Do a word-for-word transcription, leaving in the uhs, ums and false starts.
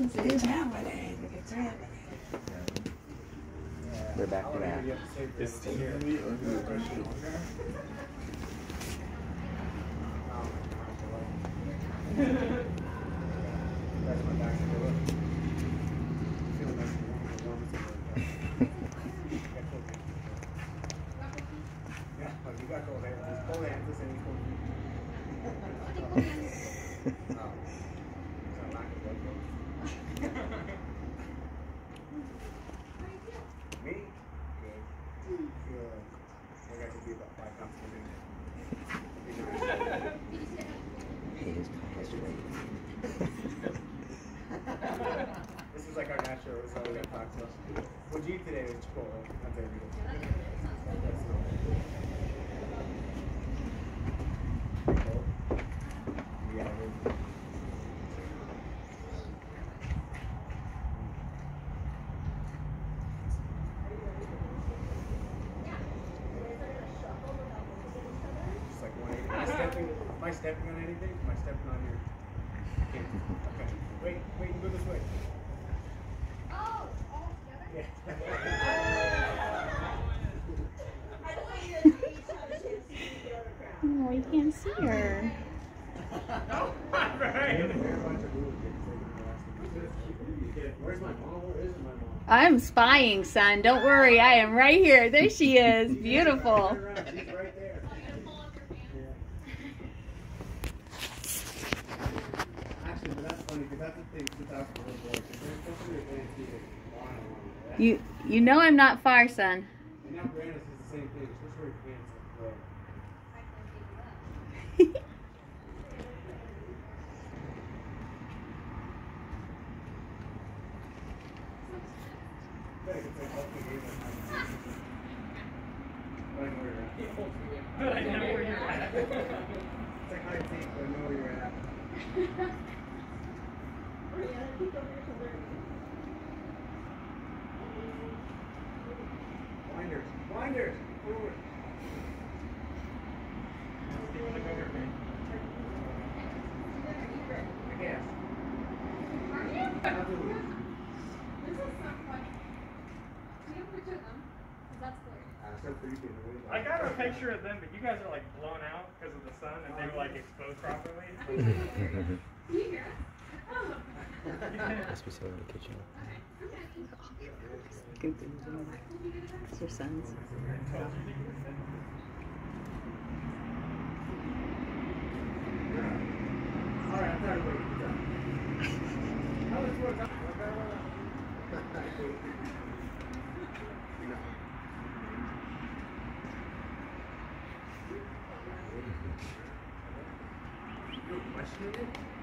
It's happening. It's happening. We're back to that. It's here. This is like our natural, this is how we got talked to. What'd you eat today with Chipotle? That's everything. Yeah. Just like one eighty. Am I stepping, am I stepping on anything? Am I stepping on your... Okay. Wait, wait, you go this way. Oh, all together? Yeah. Oh, you can't see her. Where's my mom? Where is my mom? I'm spying, son. Don't worry. I am right here. There she is. Beautiful. She's right there. Actually, but that's funny because that's the thing since I was a little boy. There's something you're going to see it on and on. You, you know I'm not far, son. And now Brandis is the same thing. It's just where your pants are. I know where you're at. It's like hide and seek, but I know where you're at. Blinders, blinders, forward. I guess. Are you? Absolutely. This is so funny. Do you have a picture of them? Because that's hilarious. I got a picture of them, but you guys are like blown out because of the sun and they were like exposed properly. Do you hear us? Oh. Must be still in the kitchen. It's your sons. Alright, I'm tired of waiting. How much more time? You're questioning it?